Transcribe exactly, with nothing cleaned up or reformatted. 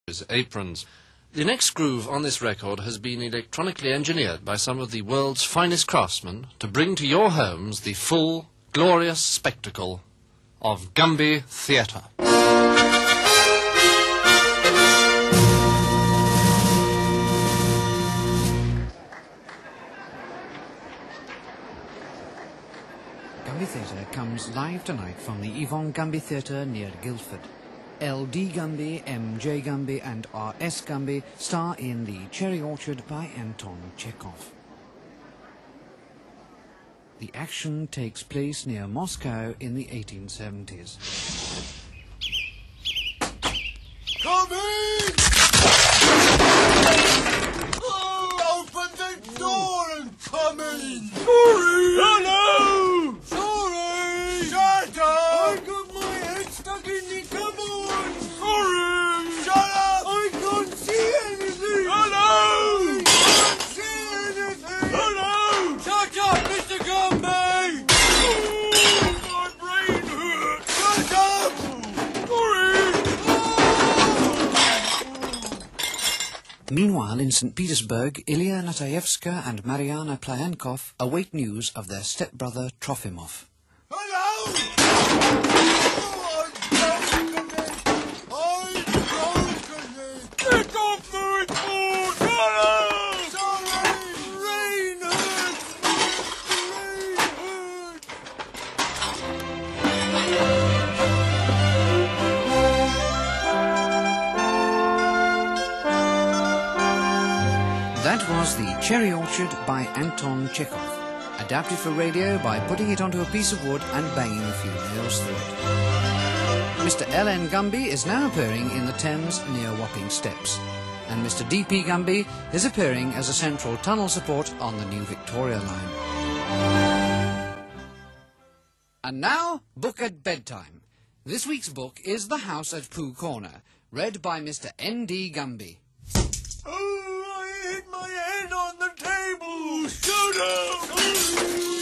aprons. The next groove on this record has been electronically engineered by some of the world's finest craftsmen to bring to your homes the full, glorious spectacle of Gumby Theatre. Gumby Theatre comes live tonight from the Yvonne Gumby Theatre near Guildford. L D Gumby, M J Gumby and R S Gumby star in The Cherry Orchard by Anton Chekhov. The action takes place near Moscow in the eighteen seventies. Come in! Oh, open the door and come in! Sorry! Hello! Sorry! Shut up! I got my head stuck in the cupboard! Sorry! Shut up! I can't see anything! Hello! I can't see anything! Hello! Shut up, Mister Gumby! Oh, my brain hurts! Shut up! Meanwhile, in Saint Petersburg, Ilya Natayevska and Mariana Plyankov await news of their stepbrother Trofimov. Hello! Oh, I'm broken it! I'm broken it! Get off the report! Hello! Sorry! Rain hurts! Rain That was The Cherry Orchard by Anton Chekhov, adapted for radio by putting it onto a piece of wood and banging a few nails through it. Mister L N Gumby is now appearing in the Thames near Wapping Steps, and Mister D P Gumby is appearing as a central tunnel support on the new Victoria line. And now, book at bedtime. This week's book is The House at Pooh Corner, read by Mister N D Gumby. Oh, I hit my head on the table! Shut up!